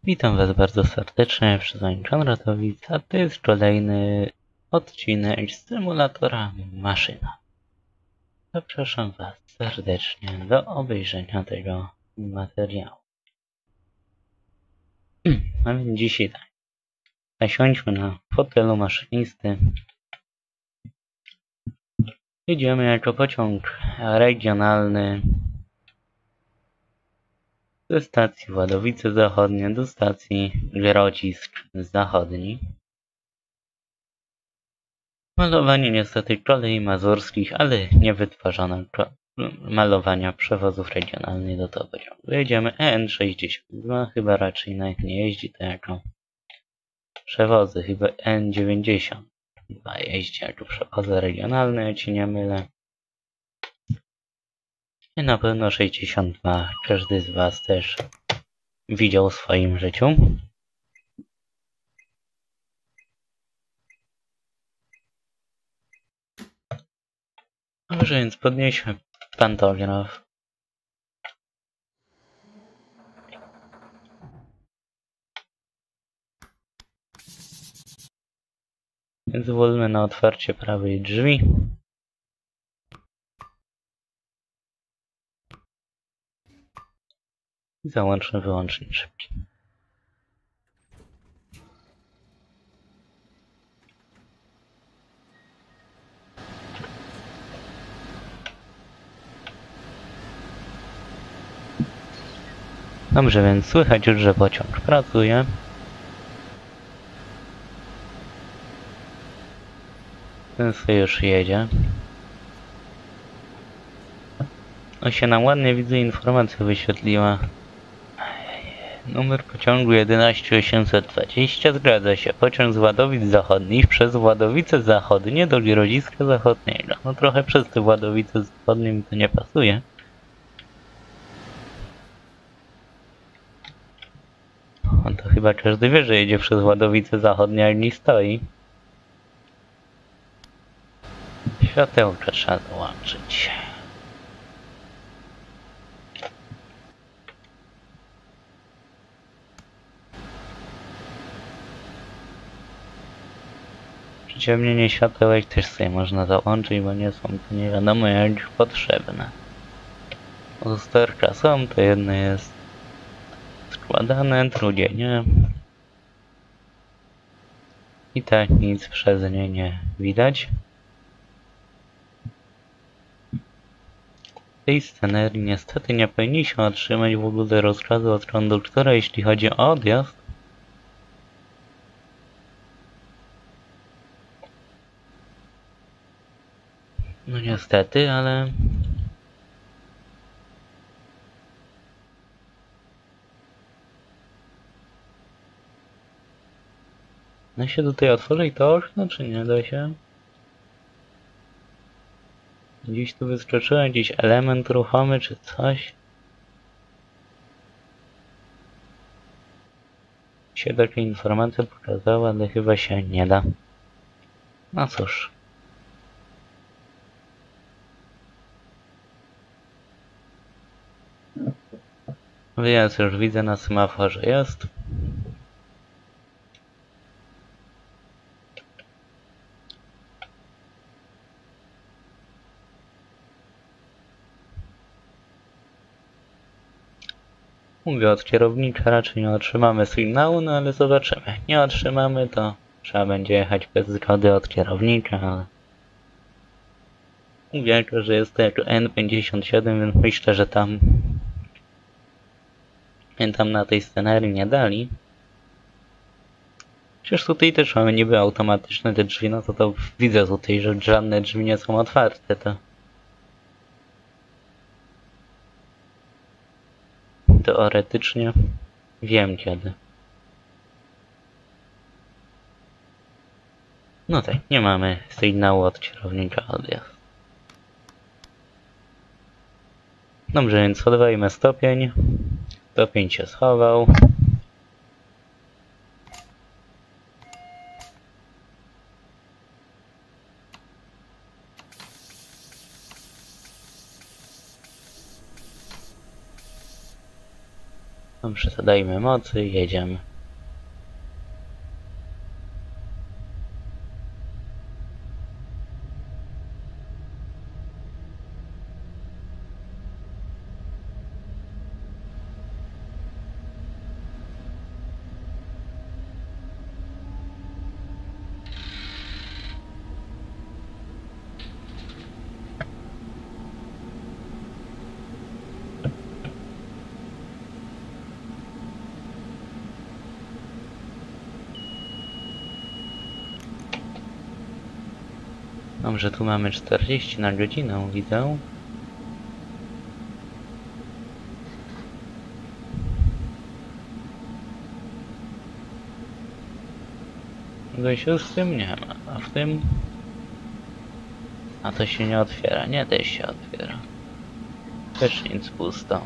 Witam Was bardzo serdecznie, przyznaję Konradowic, a to jest kolejny odcinek z symulatora maszyna. Zapraszam Was serdecznie do obejrzenia tego materiału. A więc dzisiaj tak, zasiądźmy na fotelu maszynisty. Jedziemy jako pociąg regionalny ze stacji Władowice Zachodnie do stacji Grodzisk Zachodni. Malowanie niestety kolei mazurskich, ale nie wytwarzano malowania przewozów regionalnych do tego pociągu. Jedziemy EN62, chyba raczej nawet nie jeździ to jako przewozy, chyba EN92 jeździ jako przewozy regionalne, jak się nie mylę. I na pewno 62 każdy z Was też widział w swoim życiu. Dobrze, więc podnieśmy pantograf. Zwolmy na otwarcie prawej drzwi. I załączmy wyłącznik szybki. Dobrze, więc słychać już, że pociąg pracuje. Ten sobie już jedzie. O się nam ładnie, widzę, informacja wyświetliła. Numer pociągu 11820, zgadza się. Pociąg z Władowic Zachodnich przez Władowice Zachodnie do Grodziska Zachodniego. No trochę przez te Władowice Zachodnie mi to nie pasuje. On to chyba każdy wie, że jedzie przez Władowice Zachodnie, jak nie stoi. Światełka trzeba dołączyć. Przyciemnienie światełek też sobie można załączyć, bo nie są to nie wiadomo jak potrzebne. Lusterka są, to jedno jest składane, drugie nie. I tak nic przez nie widać. W tej scenerii niestety nie powinniśmy otrzymać w ogóle rozkazu od konduktora, jeśli chodzi o odjazd. No niestety, ale... Da się tutaj otworzyć to okno, czy nie da się? Gdzieś tu wyskoczył jakiś element ruchomy, czy coś. Się taka informacja pokazała, ale chyba się nie da. No cóż. Wyjazd już widzę na semaforze jest. Mówię, od kierownika raczej nie otrzymamy sygnału, no ale zobaczymy. Jak nie otrzymamy, to trzeba będzie jechać bez zgody od kierownika, ale... Mówię, jako że jest to jako N57, więc myślę, że tam na tej scenerii nie dali. Przecież tutaj też mamy niby automatyczne te drzwi, no to widzę tutaj, że żadne drzwi nie są otwarte, to... Teoretycznie wiem kiedy. No tak, nie mamy sygnału od kierownika odjazd. Dobrze, więc schowajmy stopień. Stopień się schował. Dobrze, dajmy mocy, jedziemy. Dobrze, tu mamy 40 na godzinę, widzę. Gdzieś z tym nie ma, a w tym... A to się nie otwiera, nie, też się otwiera. Też nic, pusto.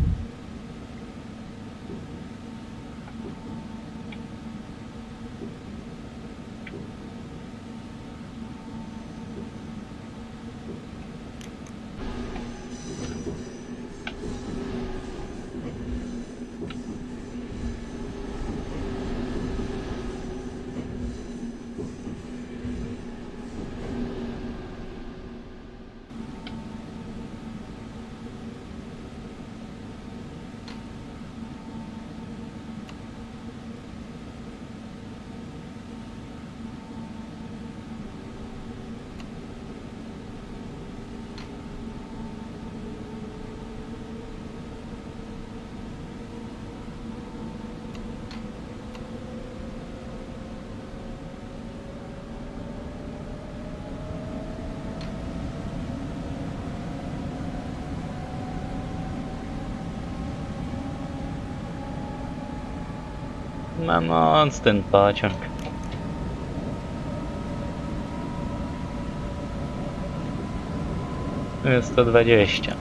Ma moc ten pociąg. To jest 120.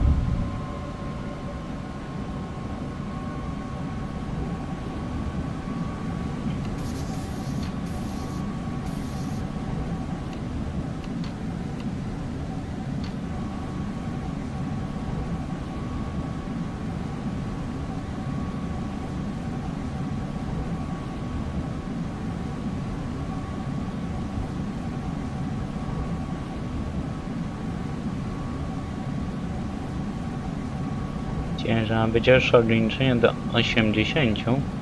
Ciężar ma być aż ograniczenie do 80.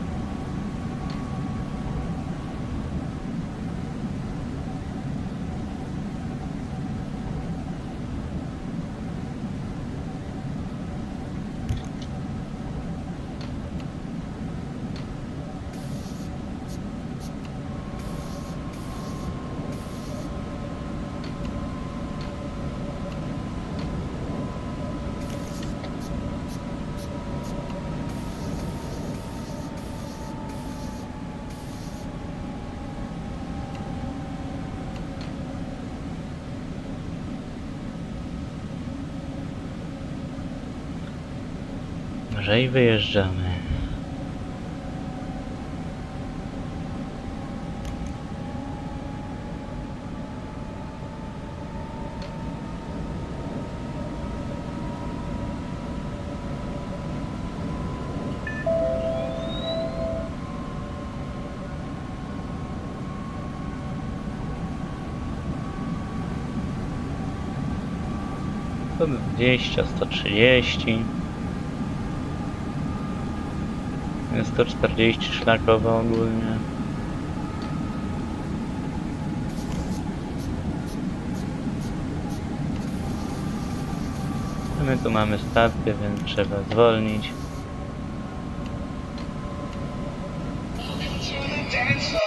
Może i wyjeżdżamy. To 20, 130. 140 szlakowe ogólnie. My tu mamy stację, więc trzeba zwolnić.